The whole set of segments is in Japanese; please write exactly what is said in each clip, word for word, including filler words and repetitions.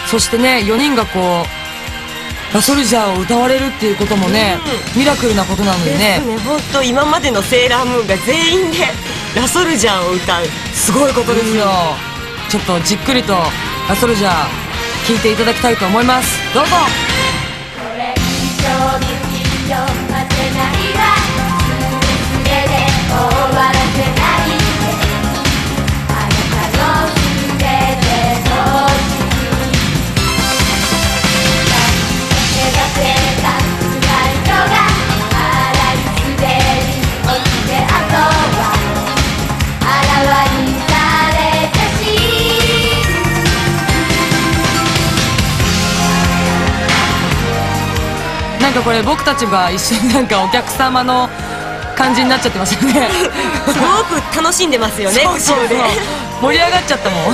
そしてねよにんがこうラソルジャーを歌われるっていうこともね、うん、ミラクルなことなのでね。 ですね、本当今までのセーラームーンが全員でラソルジャーを歌う、 すごいことですよ。ちょっとじっくりとラソルジャー聴いていただきたいと思います。どうぞ。なんかこれ僕たちが一緒になんかお客様の感じになっちゃってますよねすごく楽しんでますよね。 そうそうそう、盛り上がっちゃったもん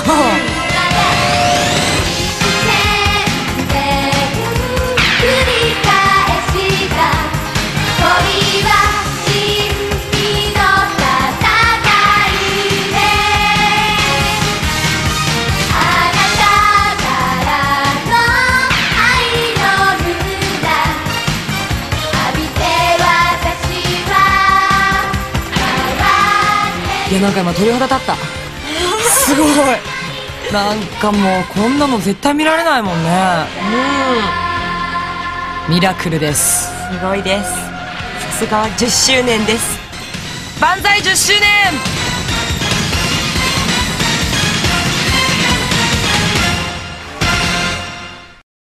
いやなんか今鳥肌立ったすごいなんかもうこんなの絶対見られないもんね。うんミラクルです。 すごいです。さすがじゅっしゅうねんです。 万歳じゅっしゅうねん。